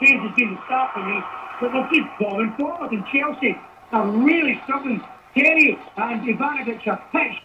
change has been the start for me, but they're just bombing forward, and Chelsea are really struggling. Terry and Ivanovic are pitched